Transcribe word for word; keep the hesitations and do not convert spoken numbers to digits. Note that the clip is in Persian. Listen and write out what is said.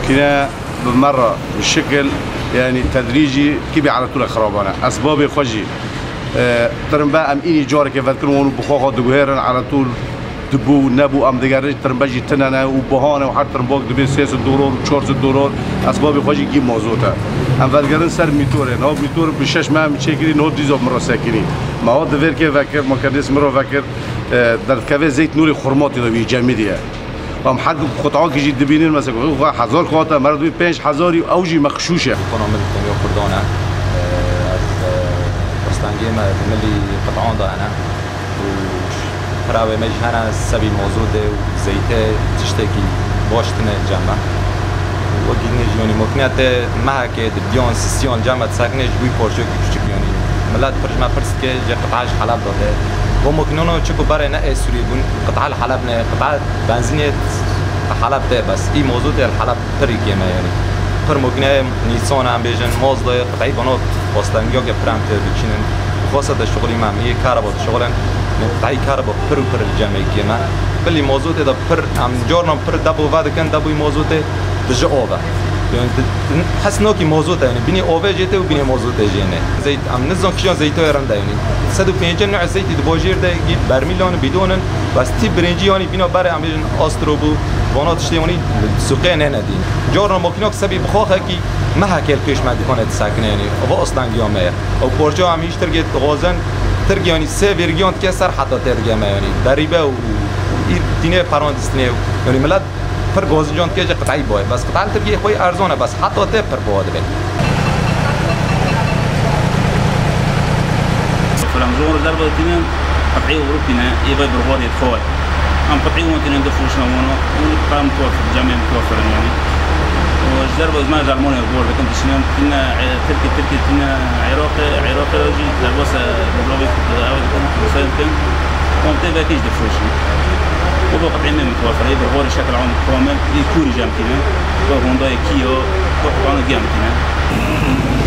ممكنة بالمرة بالشكل يعني تدريجي كيبي على طول خرابانة أسباب خجي أه ترنبا أم إني جارك يفكرون بخوخ دجوهرن على طول دبو نبو أم دجارج ترنباجي تنانا وبهانة وحتى ترنباك دبي سياس الدورار وشارس الدورار أسباب خجي كي موزوته أم فكرن سر ميتوره نهاب ميتور بشش ما متشكري نهاب ديزاب مرة ساكني ما هو دفير كيف فكر ما كردس مرة فكر أه در كافي زيت نوري خرماتي لبي جامدية هم حد قطعات جديد دبينين مثلا هزار قطعة مرة دوي بينش هزاري أوجي مخشوشة. كنا ملكم يا كردانا أستانجي ما ملي قطعان ده أنا وخرابة مجهنا سبي موجودة وزيته تشتكي باشتنا الجامعة وجدني جوني ممكنات ما كده ديون سيسيون جامعة ساكنة جوي بورجو كيشتكي يعني ملات فرج ما فرس كه جا قطعاش حلب ده وممكنونه تشكو برا نقي سوري بون قطع الحلب نه قطع بنزينة حلب ده بس اي موضوع الحلب طريق ما يعني پر ممكنه نيسان هم بيجن مازدا قطعي بنات واستنجا جبرمت بچينن خاصه ده شغلي ما هي كهرباء شغلن قطعي كهرباء پر پر الجامعه كيما بلي موضوع ده پر ام جورنا پر دبو بعد كان دبو موضوع ده دجا اوبا يعني حس نوكي موضوع يعني بيني اوبا جيته وبيني موضوع جينه زيت ام نظام كيان زيتو يرن ده يعني صد وخمسين نوع زيت دبوجير ده يجيب برميلون بدون بس تي برنجي يعني بينو بري ام بيجن استروبو وانات اشتيوني سوقين هنا دين جورنا ممكنك سبي بخوخه كي ما هكل پیش ما دکانه ساکنه يعني او اصلا گیامه او پورجا هم هیچ ترگت غازن ترگ يعني سه ورگیانت که سر حتی ترگمه يعني دریبه و این دینه پراندستنه يعني ملت پر غازجان که جا قطعی باید بس قطعی ترگی خوی ارزانه بس حتی ته پر باید بید فلان زور ضربه تنين قطعي اوروبينا يبقى برغور يتفوت ام قطعي ممكن ندفوش نمونه ونقام متوفر جامع متوفر يعني والضربه زمان زلمون يقول لكن تشنو كنا تركي تركي كنا عراق عراق يجي ضربه بلوبي او كنا كان ومتى كيش دفوش وبقى قطعي متوفر هي برغور بشكل عام كامل يكون جامع كنا وهوندا كيو وقطعنا جامع كنا